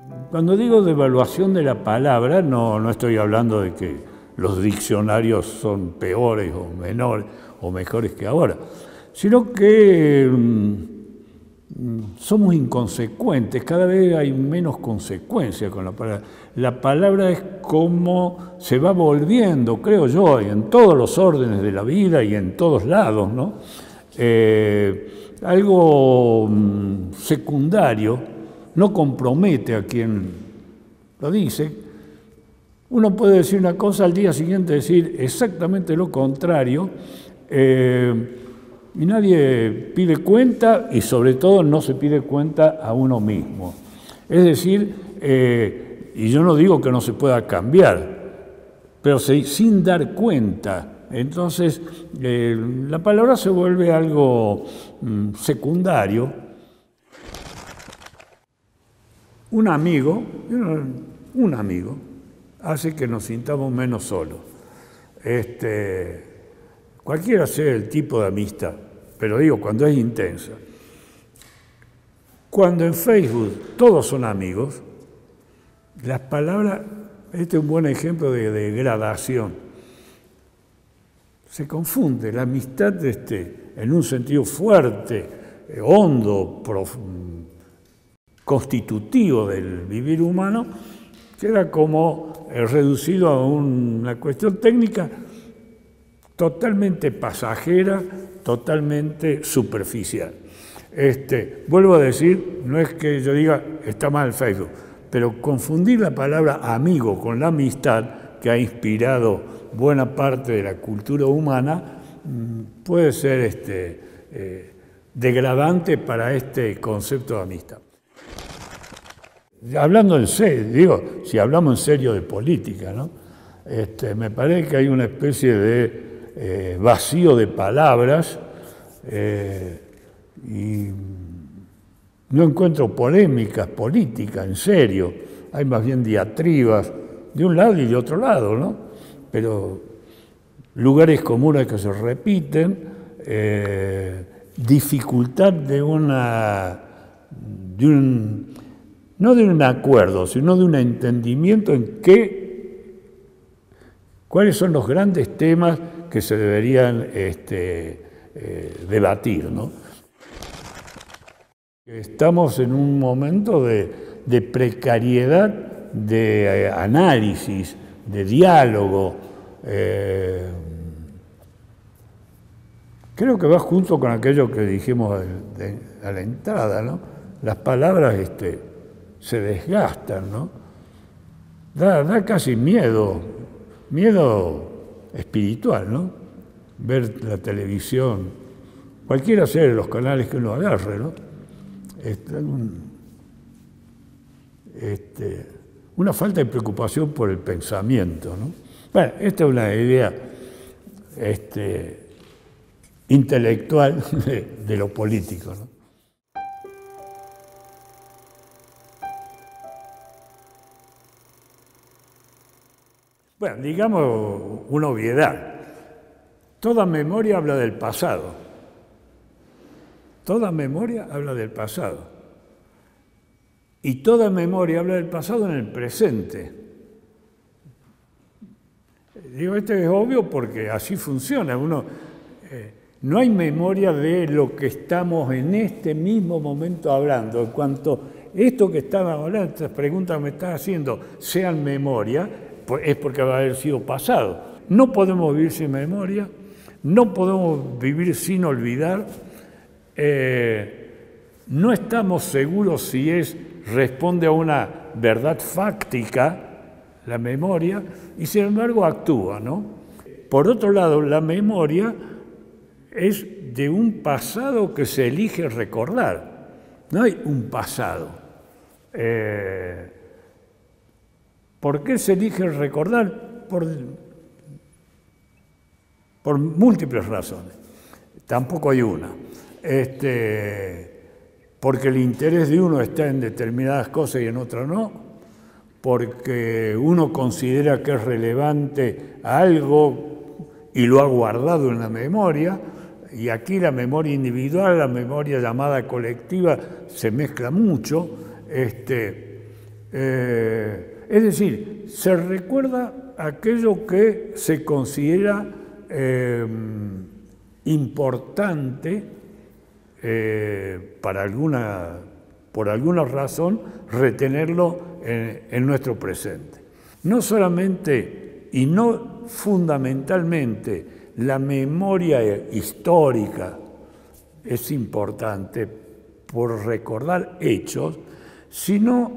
Cuando digo devaluación de la palabra, no estoy hablando de que los diccionarios son peores o menores o mejores que ahora, sino que somos inconsecuentes, cada vez hay menos consecuencia con la palabra. La palabra es como se va volviendo, creo yo, en todos los órdenes de la vida y en todos lados, ¿no? Algo secundario, no compromete a quien lo dice. Uno puede decir una cosa, al día siguiente decir exactamente lo contrario, y nadie pide cuenta, y sobre todo no se pide cuenta a uno mismo. Es decir, y yo no digo que no se pueda cambiar, pero sin dar cuenta. Entonces, la palabra se vuelve algo secundario. Un amigo hace que nos sintamos menos solos. Cualquiera sea el tipo de amistad, pero digo, cuando es intensa. Cuando en Facebook todos son amigos, las palabras, este es un buen ejemplo de degradación. Se confunde la amistad en un sentido fuerte, hondo, constitutivo del vivir humano, queda como reducido a una cuestión técnica totalmente pasajera, totalmente superficial. Vuelvo a decir, no es que yo diga está mal Facebook, pero confundir la palabra amigo con la amistad que ha inspirado buena parte de la cultura humana puede ser degradante para este concepto de amistad. Hablando en serio, digo, si hablamos en serio de política, ¿no? Me parece que hay una especie de vacío de palabras y no encuentro polémicas políticas, en serio. Hay más bien diatribas de un lado y de otro lado, ¿no? Pero lugares comunes que se repiten, dificultad no de un acuerdo, sino de un entendimiento en cuáles son los grandes temas que se deberían debatir, ¿no? Estamos en un momento de precariedad, de análisis, de diálogo. Creo que va junto con aquello que dijimos a la entrada, ¿no? Las palabras se desgastan, ¿no? Da casi miedo espiritual, ¿no? Ver la televisión, cualquiera sea de los canales que uno agarre, ¿no? Una falta de preocupación por el pensamiento, ¿no? Bueno, esta es una idea intelectual de lo político, ¿no? Bueno, digamos una obviedad. Toda memoria habla del pasado. Toda memoria habla del pasado. Y toda memoria habla del pasado en el presente. Digo, esto es obvio porque así funciona. No hay memoria de lo que estamos en este mismo momento hablando. En cuanto esto que estaba hablando, estas preguntas que me estás haciendo, sean memoria, es porque va a haber sido pasado. No podemos vivir sin memoria, no podemos vivir sin olvidar, no estamos seguros si responde a una verdad fáctica, la memoria, y sin embargo actúa, ¿no? Por otro lado, la memoria es de un pasado que se elige recordar. No hay un pasado. ¿Por qué se elige recordar? Por múltiples razones. Tampoco hay una. Porque el interés de uno está en determinadas cosas y en otras no. Porque uno considera que es relevante algo y lo ha guardado en la memoria. Y aquí la memoria individual, la memoria llamada colectiva, se mezcla mucho. Es decir, se recuerda aquello que se considera importante por alguna razón, retenerlo en nuestro presente. No solamente y no fundamentalmente la memoria histórica es importante por recordar hechos, sino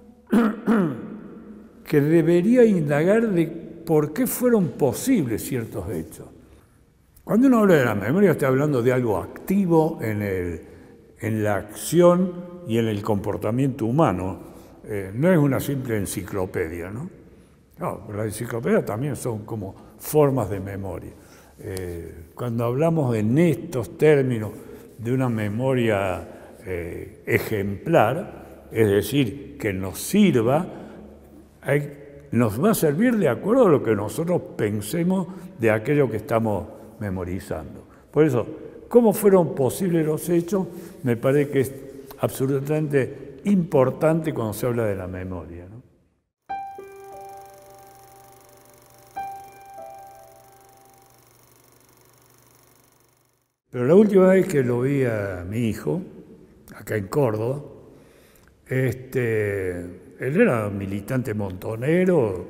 que debería indagar de por qué fueron posibles ciertos hechos. Cuando uno habla de la memoria está hablando de algo activo en la acción y en el comportamiento humano. No es una simple enciclopedia, ¿no? No, las enciclopedias también son como formas de memoria. Cuando hablamos en estos términos de una memoria ejemplar, es decir, que nos sirva, nos va a servir de acuerdo a lo que nosotros pensemos de aquello que estamos memorizando. Por eso, ¿cómo fueron posibles los hechos? Me parece que es absolutamente importante cuando se habla de la memoria, ¿no? Pero la última vez que lo vi a mi hijo, acá en Córdoba, él era militante montonero,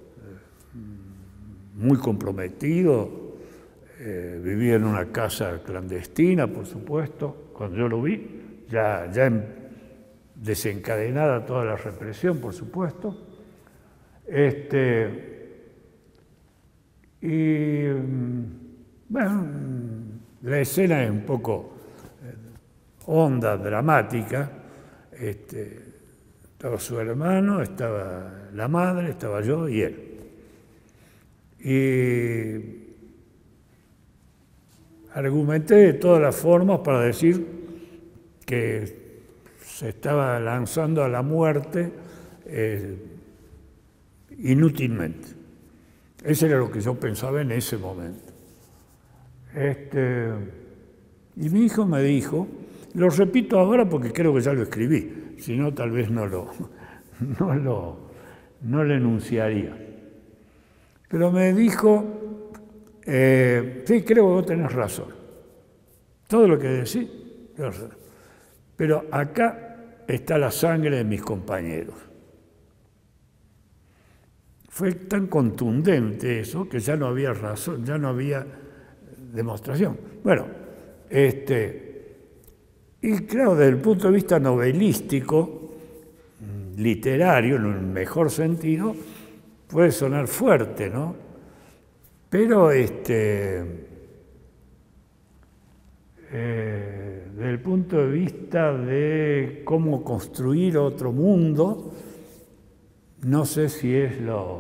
muy comprometido, vivía en una casa clandestina, por supuesto, cuando yo lo vi, ya desencadenada toda la represión, por supuesto. Y bueno, la escena es un poco honda, dramática. Estaba su hermano, estaba la madre, estaba yo y él. Y argumenté de todas las formas para decir que se estaba lanzando a la muerte inútilmente. Eso era lo que yo pensaba en ese momento. Y mi hijo me dijo, lo repito ahora porque creo que ya lo escribí, si no tal vez no lo enunciaría. Pero me dijo, sí, creo que vos tenés razón. Todo lo que decís, pero acá está la sangre de mis compañeros. Fue tan contundente eso que ya no había razón, ya no había demostración. Bueno, y claro, desde el punto de vista novelístico, literario, en un mejor sentido, puede sonar fuerte, ¿no? Pero desde el punto de vista de cómo construir otro mundo, no sé si es la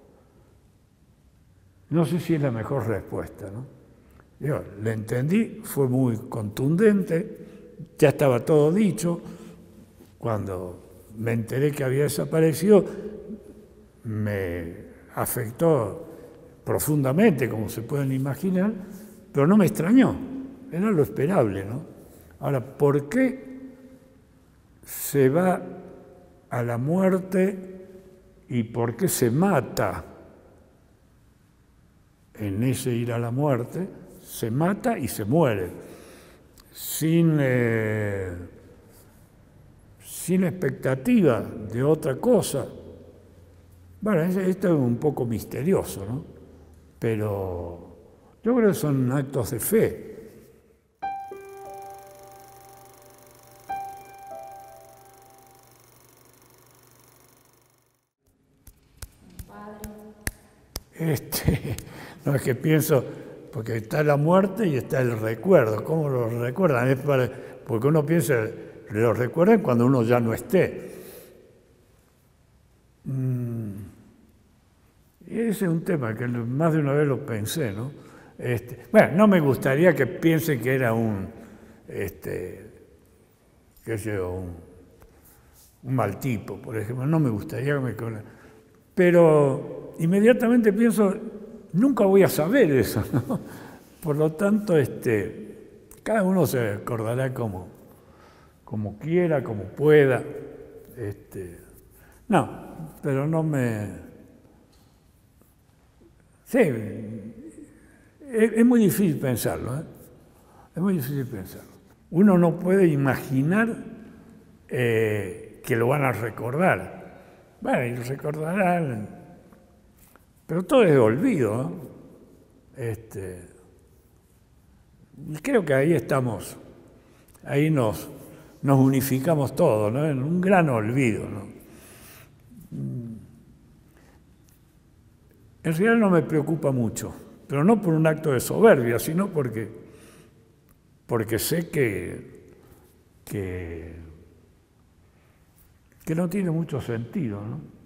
mejor respuesta, ¿no? Yo le entendí, fue muy contundente, ya estaba todo dicho. Cuando me enteré que había desaparecido, me afectó profundamente, como se pueden imaginar, pero no me extrañó, era lo esperable, ¿no? Ahora, ¿por qué se va a la muerte y por qué se mata en ese ir a la muerte? Se mata y se muere, sin expectativa de otra cosa. Bueno, esto es un poco misterioso, ¿no? Pero yo creo que son actos de fe. No es que pienso, porque está la muerte y está el recuerdo. ¿Cómo lo recuerdan? Porque uno piensa, lo recuerdan cuando uno ya no esté. Y ese es un tema que más de una vez lo pensé, ¿no? Bueno, no me gustaría que piensen que era un mal tipo, por ejemplo. No me gustaría que me... Pero inmediatamente pienso, nunca voy a saber eso, ¿no? Por lo tanto, cada uno se acordará como quiera, como pueda. No, pero no me... Sí, es muy difícil pensarlo, ¿eh? Es muy difícil pensarlo. Uno no puede imaginar que lo van a recordar. Bueno, y lo recordarán, pero todo es de olvido, ¿no? Y creo que ahí estamos, ahí nos unificamos todos, ¿no? En un gran olvido, ¿no? En realidad no me preocupa mucho, pero no por un acto de soberbia, sino porque sé que no tiene mucho sentido, ¿no?